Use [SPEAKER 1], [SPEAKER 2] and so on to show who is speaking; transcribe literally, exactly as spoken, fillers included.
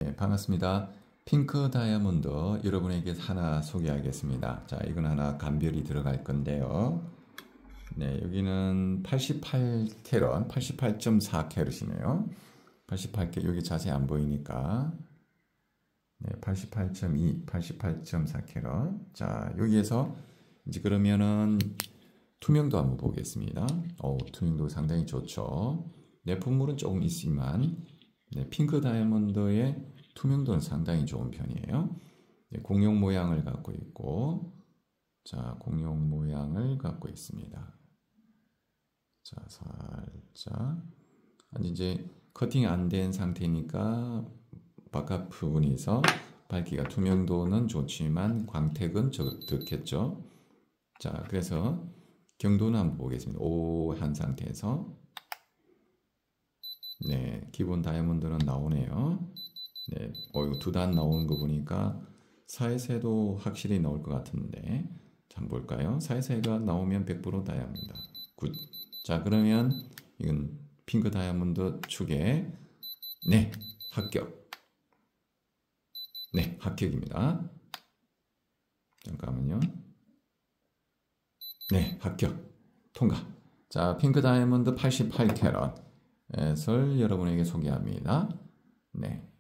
[SPEAKER 1] 네, 반갑습니다. 핑크 다이아몬드 여러분에게 하나 소개하겠습니다. 자, 이건 하나 감별이 들어갈 건데요. 네, 여기는 팔십팔 캐럿, 팔십팔 점 사 캐럿이네요. 팔십팔 캐럿, 여기 자세히 안 보이니까. 네, 팔십팔 점 이, 팔십팔 점 사 캐럿. 자, 여기에서 이제 그러면은 투명도 한번 보겠습니다. 어, 투명도 상당히 좋죠. 내품물은 조금 있지만, 네, 핑크 다이아몬드의 투명도는 상당히 좋은 편이에요. 네, 공룡 모양을 갖고 있고, 자, 공룡 모양을 갖고 있습니다. 자, 살짝. 아니, 이제 커팅 안 된 상태니까 바깥 부분에서 밝기가 투명도는 좋지만 광택은 적겠죠. 자, 그래서 경도는 한번 보겠습니다. 오 한 상태에서. 네, 기본 다이아몬드는 나오네요. 네, 어, 이거 두 단 나오는 거 보니까 사에서도 확실히 나올 것 같은데, 한번 볼까요? 사에서가 나오면 백 퍼센트 다이아몬드. 굿. 자, 그러면 이건 핑크 다이아몬드 축에 네, 합격. 네, 합격입니다. 잠깐만요. 네, 합격. 통과. 자, 핑크 다이아몬드 팔십팔 캐럿. 을 여러분에게 소개합니다. 네.